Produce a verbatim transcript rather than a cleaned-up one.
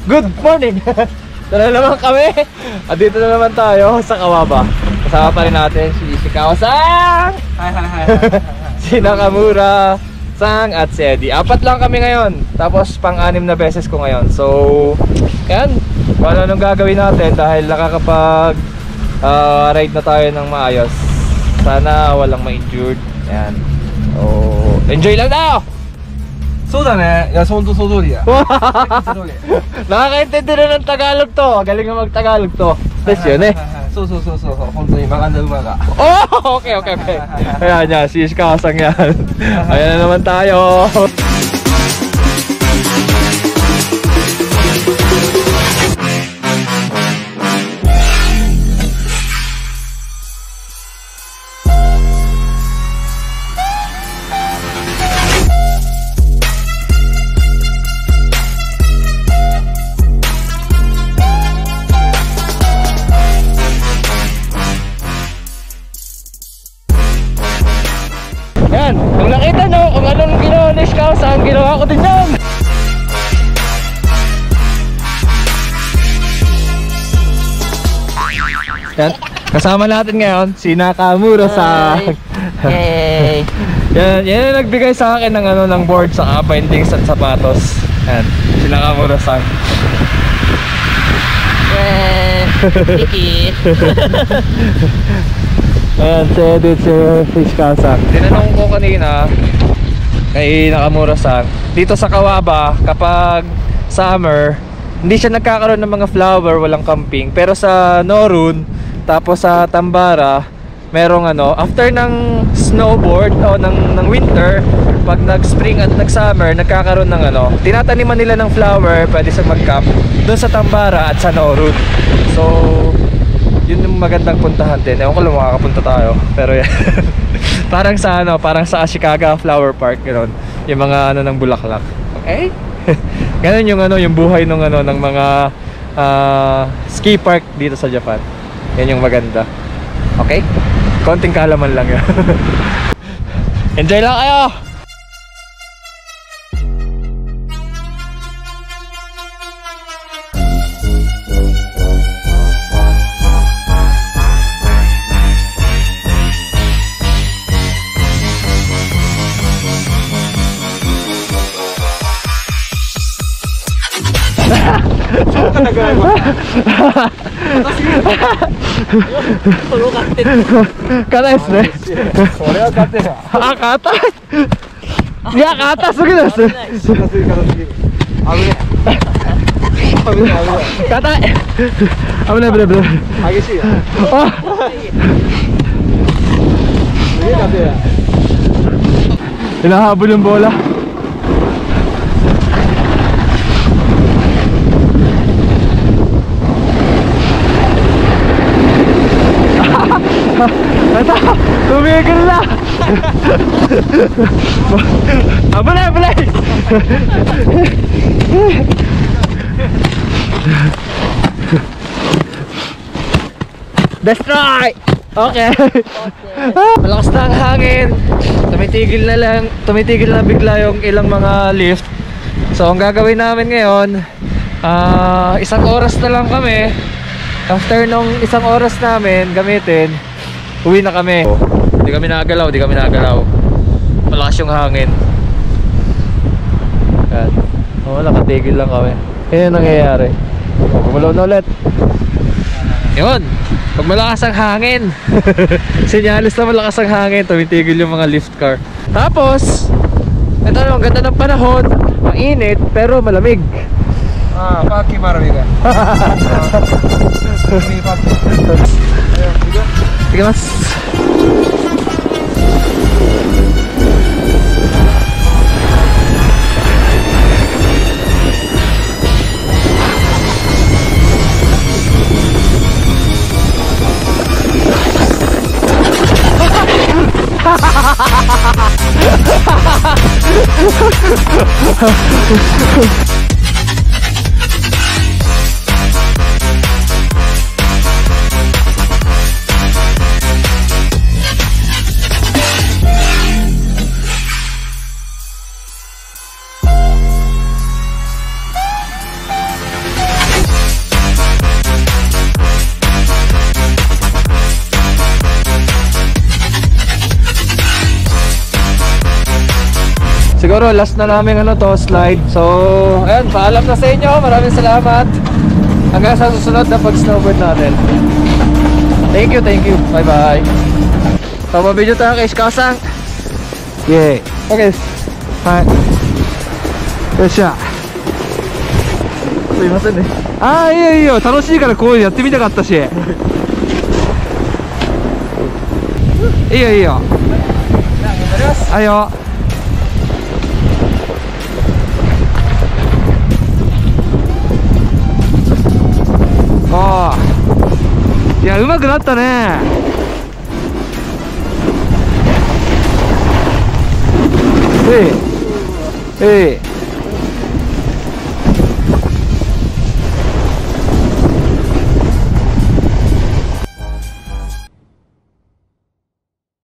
Good morning! Ito na naman kami. At dito na naman tayo sa Kawaba. Kasama pa rin natin si Ishikawa-san! Hi, hi, hi, si Nakamura Sang at si Eddie. Apat lang kami ngayon. Tapos pang-anim na beses ko ngayon. So, yan. Kung ano nung gagawin natin dahil nakakapag uh, ride na tayo ng maayos. Sana walang ma-injured. Yan. So, enjoy lang tayo! そうだね。いや、ほんとその通りや。 Nakakaintindi na ng Tagalog to. Galing na mag-Tagalog to. That's yun eh. そうそうそうそう。本当にmaganda umaga. Oh, okay, okay, okay. Ayan yan, si Ishikawa-san yan. Ayan na naman tayo. Yan, kung nakita nyo kung anong ginawa ni Ishikawa-san, ginawa ko din yan. Yan, kasama natin ngayon si Nakamura-san. Hey. Yan, yan yung nagbigay sa akin ng ano ng board sa bindings at sapatos. Yan, si Nakamura-san. Hey. Kiki. Ayan, si Edith, si Ishikawa-san. Tinanong ko kanina kay Nakamura-san, dito sa Kawaba kapag summer hindi siya nagkakaroon ng mga flower, walang camping. Pero sa Norun, tapos sa Tambara, merong ano, after ng snowboard o ng, ng winter, pag nag-spring at nag-summer, nagkakaroon ng ano, tinataniman nila ng flower, pwede sa mag-camp doon sa Tambara at sa Norun. So yun yung magandang puntahan din. Ewan ko lang makakapunta tayo. Pero yan. Parang sa ano, parang sa Ashikaga Flower Park, gano'n. Yung mga ano ng bulaklak. Okay? Ganun yung ano, yung buhay ng ano ng mga uh, ski park dito sa Japan. Yan yung maganda. Okay? Konting kaalaman lang yan. Enjoy lang kayo! Kataですね。 それは勝てる。 あ、硬い。いや、硬すぎです。 硬すぎ、硬すぎ。危ねえ。危ねえ、危ねえ。 硬い。危ない、危ない、危ない。 激しいよ。 あ。 すげえ硬いや。 Hinahabol yung bola. Ito, tumigil na. Abulay, abulay. Destroy. Okay. Malakas na ang hangin. Tumitigil na lang, tumitigil na bigla yung ilang mga lift. So ang gagawin namin ngayon, uh, isang oras na lang kami. After nung isang oras namin gamitin, uwi na kami. Hindi kami nagalaw, hindi kami nagalaw. Malakas yung hangin. Yan. Oh, nakatigil lang kami. Yan yung nangyayari. Gumalaw na ulit. Yun. Pag malakas ang hangin, sinyalis na malakas ang hangin, tumitigil yung mga lift car. Tapos, ito naman, ganda ng panahon. Mainit, pero malamig. Ah, paki malamig ka. May paki. Sige mas. siguro last na namin ano to, slide. So, ayun, paalam na sa inyo. Maraming salamat. Hanggang sa susunod na pag-snowboard natin. Thank you, thank you. Bye-bye. So, mabidyo tayo kay Shikao-san. Yay. Okay. Hi. よっしゃ。 すいませんね。 ああ、いいよいいよ。楽しいからこういうのやってみたかったし。いいよいいよ。はいよ。おー。いや、うまくなったね。えい。えい。